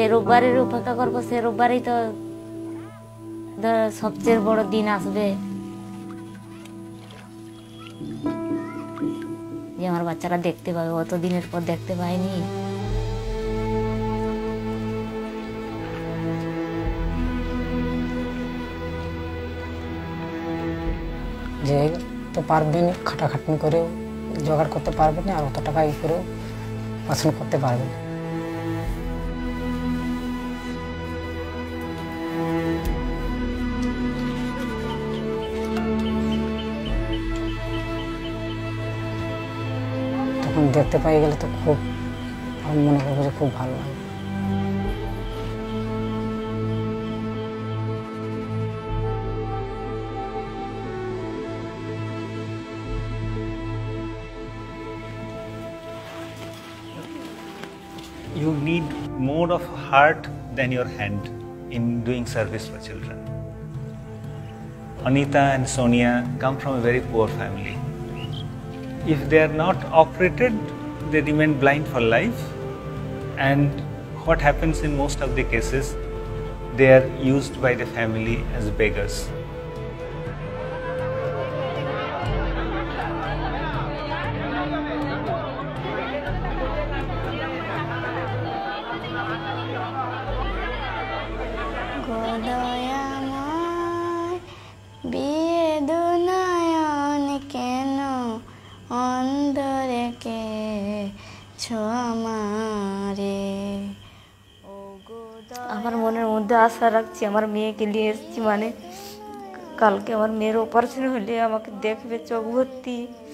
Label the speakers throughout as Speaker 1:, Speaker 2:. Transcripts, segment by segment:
Speaker 1: রোববারের অপেক্ষা করবো, সে রোববারেই তো সবচেয়ে বড় দিন আসবে যে আমার বাচ্চারা দেখতে পাবে, অত দিনের পর দেখতে পায়নি।
Speaker 2: যে তো পারবেন খাটাখাটনি করেও জোগাড় করতে পারবেন না, আর অত টাকা ই করেও পছন্দ করতে পারবেন। তখন দেখতে পাই গেলে তো খুব আমি মনে করবো যে খুব ভালো লাগে।
Speaker 3: You need more of heart than your hand in doing service for children. Anita and Sonia come from a very poor family. If they are not operated, they remain blind for life, and what happens in most of the cases, they are used by the family as beggars.
Speaker 1: আমার মনের মধ্যে আশা রাখছি, আমার মেয়েকে নিয়ে এসেছি মানে কালকে আমার মেয়ের অপারেশন হলে আমাকে দেখবে চোখ ভর্তি।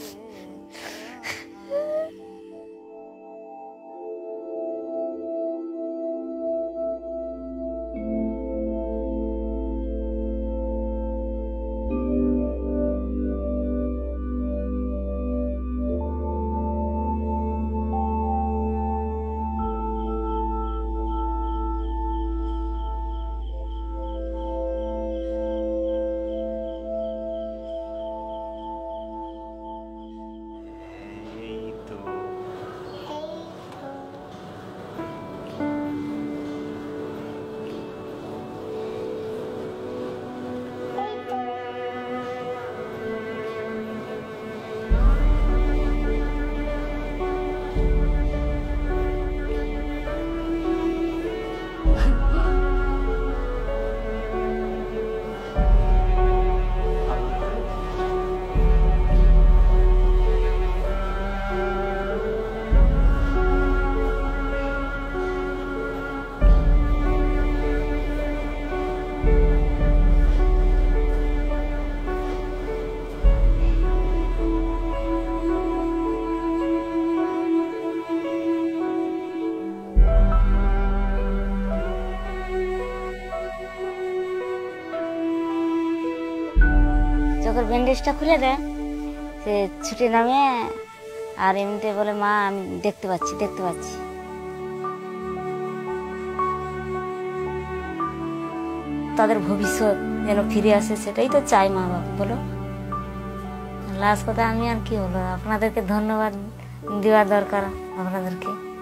Speaker 1: চোখের ব্যান্ডেজটা খুলে দেয়, সে ছুটে নামে আর এমনিতে বলে মা আমি দেখতে পাচ্ছি দেখতে পাচ্ছি। তাদের ভবিষ্যৎ যেন ফিরে আসে, সেটাই তো চাই মা বাবা, বলো। লাস্ট কথা আমি আর কি বলবো, আপনাদেরকে ধন্যবাদ দেওয়া দরকার আপনাদেরকে।